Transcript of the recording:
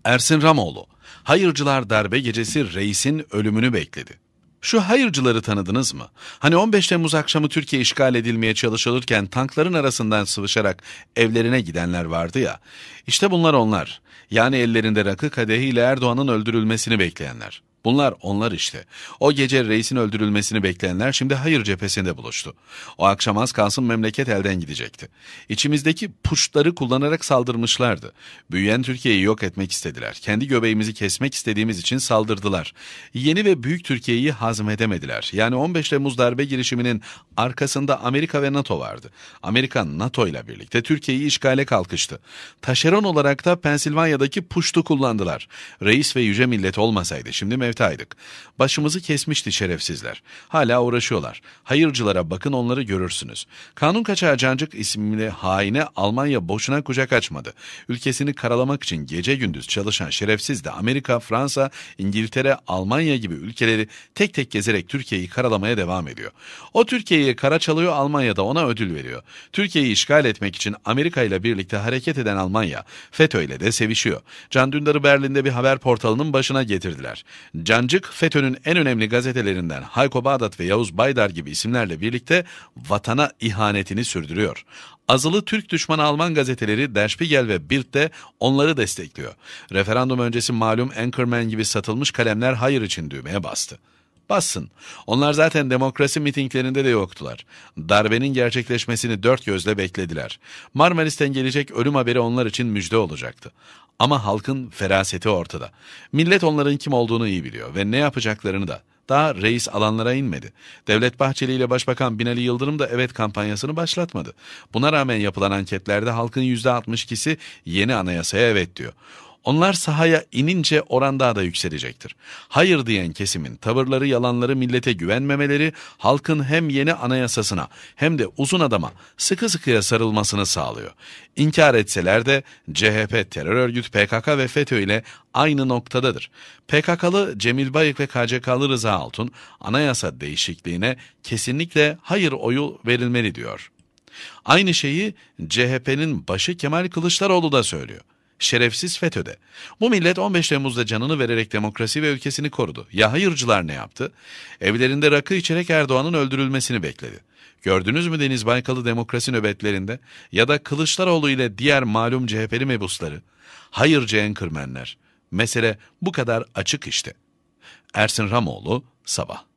Ersin Ramoğlu, hayırcılar darbe gecesi reisin ölümünü bekledi. Şu hayırcıları tanıdınız mı? Hani 15 Temmuz akşamı Türkiye işgal edilmeye çalışılırken tankların arasından sıvışarak evlerine gidenler vardı ya. İşte bunlar onlar. Yani ellerinde rakı kadehiyle Erdoğan'ın öldürülmesini bekleyenler. Bunlar onlar işte. O gece reisin öldürülmesini bekleyenler şimdi hayır cephesinde buluştu. O akşam az kalsın memleket elden gidecekti. İçimizdeki puşları kullanarak saldırmışlardı. Büyüyen Türkiye'yi yok etmek istediler. Kendi göbeğimizi kesmek istediğimiz için saldırdılar. Yeni ve büyük Türkiye'yi hazmedemediler. Yani 15 Temmuz darbe girişiminin arkasında Amerika ve NATO vardı. Amerika NATO ile birlikte Türkiye'yi işgale kalkıştı. Taşeron olarak da Pensilvanya'daki puştu kullandılar. Reis ve yüce millet olmasaydı şimdi mevtaydık. Başımızı kesmişti şerefsizler. Hala uğraşıyorlar. Hayırcılara bakın, onları görürsünüz. Kanun kaçağı Cancık isimli haine Almanya boşuna kucak açmadı. Ülkesini karalamak için gece gündüz çalışan şerefsiz de Amerika, Fransa, İngiltere, Almanya gibi ülkeleri tek tek gezerek Türkiye'yi karalamaya devam ediyor. O Türkiye'yi kara çalıyor, Almanya da ona ödül veriyor. Türkiye'yi işgal etmek için Amerika ile birlikte hareket eden Almanya, FETÖ ile de sevişiyor. Can Dündar'ı Berlin'de bir haber portalının başına getirdiler. Cancık, FETÖ'nün en önemli gazetelerinden Hayko Bağdat ve Yavuz Baydar gibi isimlerle birlikte vatana ihanetini sürdürüyor. Azılı Türk düşmanı Alman gazeteleri Der Spiegel ve Bild de onları destekliyor. Referandum öncesi malum Anchorman gibi satılmış kalemler hayır için düğmeye bastı. Bassın. Onlar zaten demokrasi mitinglerinde de yoktular. Darbenin gerçekleşmesini dört gözle beklediler. Marmaris'ten gelecek ölüm haberi onlar için müjde olacaktı. Ama halkın feraseti ortada. Millet onların kim olduğunu iyi biliyor ve ne yapacaklarını da. Daha reis alanlara inmedi. Devlet Bahçeli ile Başbakan Binali Yıldırım da evet kampanyasını başlatmadı. Buna rağmen yapılan anketlerde halkın %62'si yeni anayasaya evet diyor. Onlar sahaya inince oran daha da yükselecektir. Hayır diyen kesimin tavırları, yalanları, millete güvenmemeleri halkın hem yeni anayasasına hem de uzun adama sıkı sıkıya sarılmasını sağlıyor. İnkar etseler de CHP terör örgütü PKK ve FETÖ ile aynı noktadadır. PKK'lı Cemil Bayık ve KCK'lı Rıza Altun anayasa değişikliğine kesinlikle hayır oyu verilmeli diyor. Aynı şeyi CHP'nin başı Kemal Kılıçdaroğlu da söylüyor. Şerefsiz FETÖ'de. Bu millet 15 Temmuz'da canını vererek demokrasi ve ülkesini korudu. Ya hayırcılar ne yaptı? Evlerinde rakı içerek Erdoğan'ın öldürülmesini bekledi. Gördünüz mü Deniz Baykal'ı demokrasi nöbetlerinde? Ya da Kılıçdaroğlu ile diğer malum CHP'li mebusları? Hayırcı enkırmenler. Mesele bu kadar açık işte. Ersin Ramoğlu, Sabah.